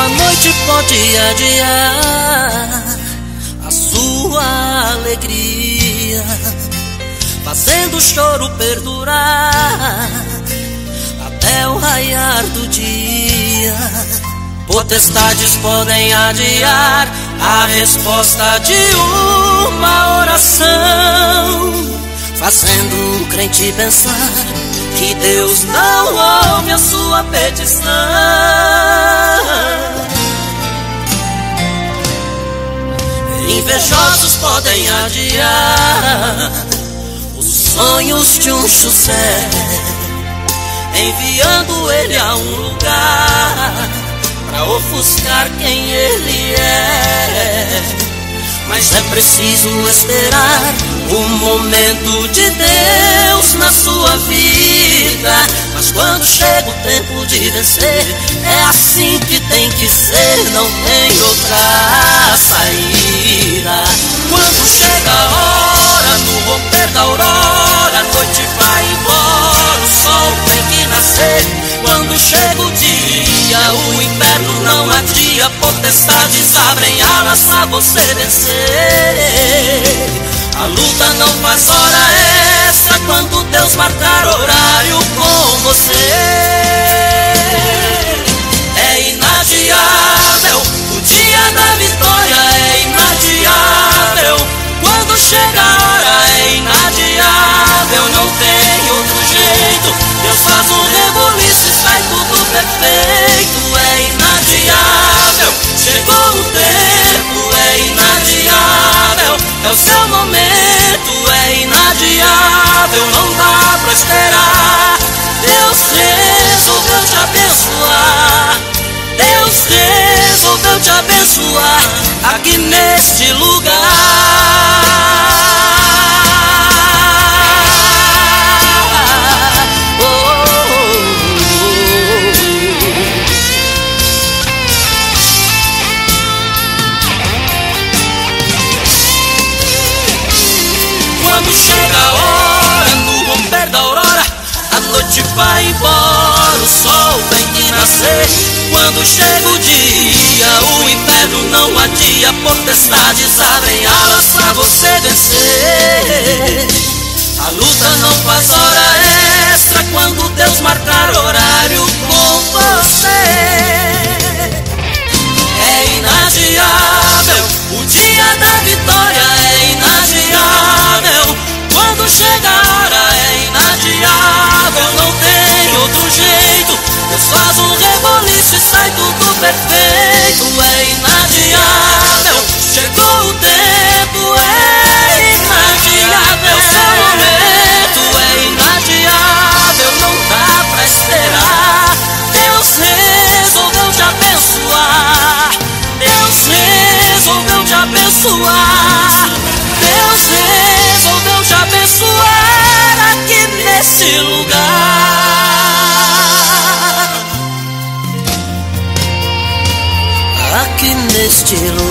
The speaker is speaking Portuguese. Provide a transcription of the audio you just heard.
noite pode adiar a sua alegria, fazendo o choro perdurar até o raiar do dia. Potestades podem adiar a resposta de uma oração, fazendo o crente pensar que Deus não ouve a sua petição. Invejosos podem adiar os sonhos de um José, enviando ele a um lugar pra ofuscar quem ele é. Mas é preciso esperar o momento de Deus na sua vida. Mas quando chega o tempo de vencer, é assim que tem que ser, não tem outra saída. Quando chega a hora, no romper da aurora, a noite vai embora, o sol tem que nascer. Quando chega o dia, o inferno não adia, potestades abrem alas pra você vencer. A luta não faz hora extra quando Deus marcar horário com você. É inadiável, o dia da vitória é inadiável. Quando chega a hora é inadiável, não tem outro jeito. Deus faz um reboliço e sai tudo perfeito. É inadiável, chegou o tempo, é inadiável. É o seu momento, é inadiável, não dá pra esperar. Deus resolveu te abençoar, Deus resolveu te abençoar aqui neste lugar. Quando chega a hora, no romper da aurora, a noite vai embora, o sol tem que nascer. Quando chega o dia, o inferno não adia, potestades abrem alas pra você vencer. A luta não faz hora extra quando Deus marcar horário com você. É inadiável, o dia da vitória é inadiável. Quando chega a hora é inadiável, não tem outro jeito. Deus faz um reboliço e sai tudo perfeito. É inadiável, chegou o tempo, é inadiável. É o seu momento, é inadiável, não dá pra esperar. Deus resolveu te abençoar, Deus resolveu te abençoar, Deus resolveu te abençoar aqui nesse lugar. Aqui neste lugar.